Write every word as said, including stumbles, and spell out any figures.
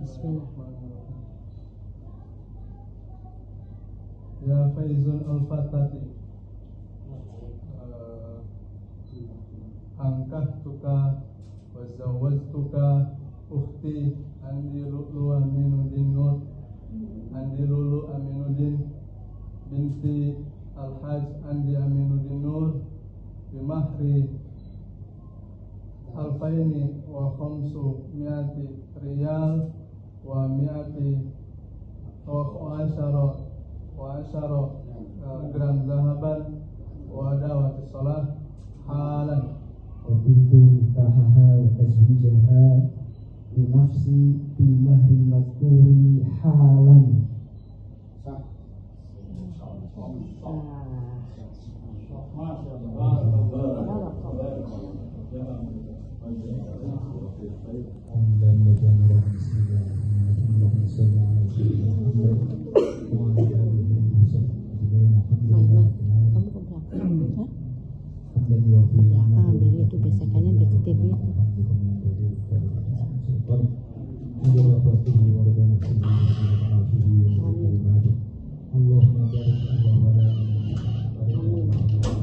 Bismillahirrahmanirrahim. Ya Faizul Al-Fatati, angkah tuka wazawaj tuka ukhti Andi Lulu Aminuddin Nur Andi Lulu Aminuddin binti Al-Haj Andi Aminuddin Nur bimahri alfaini wa khamsu mi'ati riyal wa mi'ati wa asyara wa asyara gram zahaban wa dawati salat halan. وكنت نكاحها وتزويجها لنفسي بالمهر المذكور حالا. صح. Ambil itu besekannya deketin ya. Allahumma barik